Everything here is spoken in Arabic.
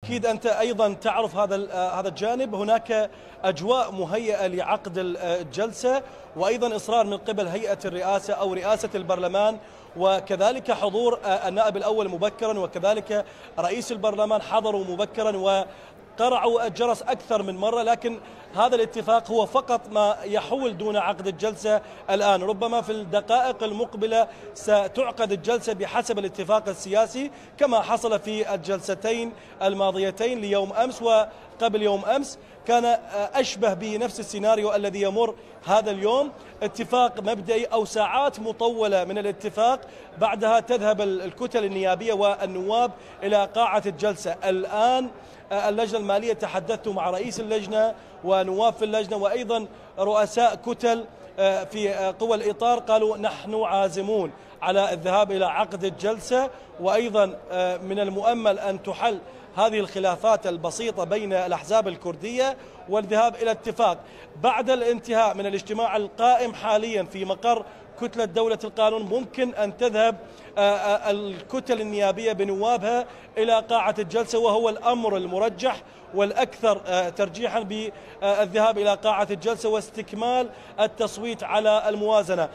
أكيد أنت أيضا تعرف هذا الجانب. هناك أجواء مهيئة لعقد الجلسة، وأيضا إصرار من قبل هيئة الرئاسة أو رئاسة البرلمان، وكذلك حضور النائب الأول مبكرا، وكذلك رئيس البرلمان حضروا مبكرا وقرعوا الجرس أكثر من مرة. لكن هذا الاتفاق هو فقط ما يحول دون عقد الجلسة الآن. ربما في الدقائق المقبلة ستعقد الجلسة بحسب الاتفاق السياسي كما حصل في الجلستين الماضيتين ليوم أمس وقبل يوم أمس. كان أشبه بنفس السيناريو الذي يمر هذا اليوم، اتفاق مبدئي أو ساعات مطولة من الاتفاق، بعدها تذهب الكتل النيابية والنواب إلى قاعة الجلسة. الآن اللجنة المالية تحدثت مع رئيس اللجنة ونواب في اللجنة وأيضا رؤساء كتل في قوى الإطار، قالوا نحن عازمون على الذهاب إلى عقد الجلسة، وأيضا من المؤمل أن تحل هذه الخلافات البسيطة بين الأحزاب الكردية والذهاب إلى اتفاق. بعد الانتهاء من الاجتماع القائم حاليا في مقر كتلة دولة القانون ممكن أن تذهب الكتل النيابية بنوابها إلى قاعة الجلسة، وهو الأمر المرجح والأكثر ترجيحا بالذهاب إلى قاعة الجلسة واستكمال التصويت على الموازنة.